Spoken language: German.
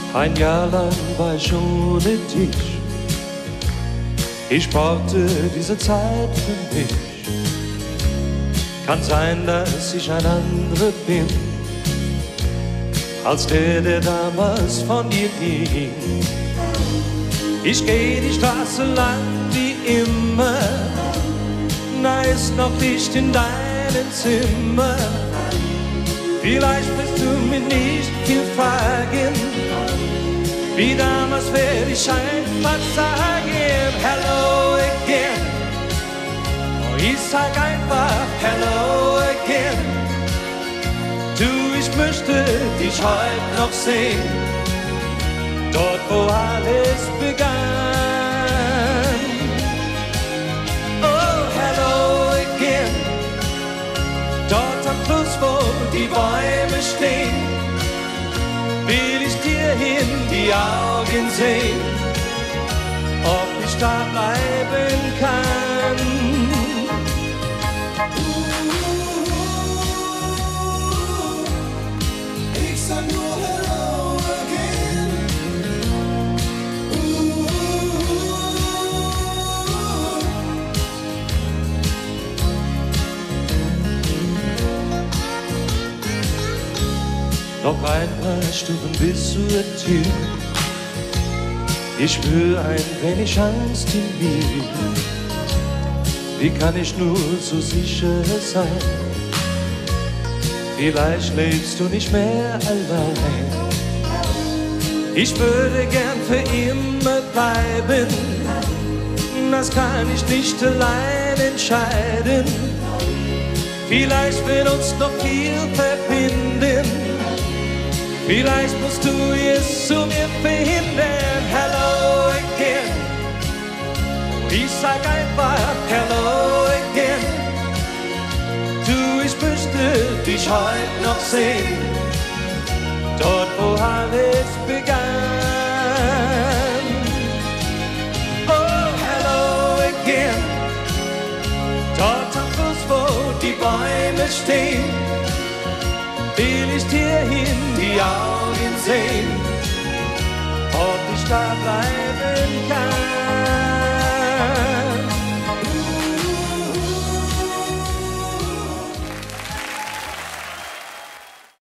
Ein Jahr lang war ich ohne dich. Ich brauchte diese Zeit für mich. Kann sein, dass ich ein anderer bin, als der damals von dir ging. Ich geh die Straße lang wie immer, na ist noch Licht in deinem Zimmer. Vielleicht wirst du mir nicht viel fragen, wie damals werde ich einfach sagen, hello again. Oh, ich sag einfach hello again. Du, ich möchte dich heute noch sehen, dort wo alles begann. Oh, hello again. Dort am Fluss, wo die Bäume stehen, will ich dir in die Augen sehen, ob ich da bleiben kann. Ich sag nur hello again. Noch ein paar Stufen bis zur Tür. Ich spür ein wenig Angst in mir. Wie kann ich nur so sicher sein? Vielleicht lebst du nicht mehr allein. Ich würde gern für immer bleiben, das kann ich nicht allein entscheiden. Vielleicht wird uns noch viel verbinden. Vielleicht musst du es zu mir verhindern. Hello again. Ich sag einfach hello again. Du, ich möchte dich heute noch sehen, dort wo alles begann. Oh, hello again. Dort am Fluss, wo die Bäume stehen, will ich dir in die Augen sehen, ob ich da bleiben kann.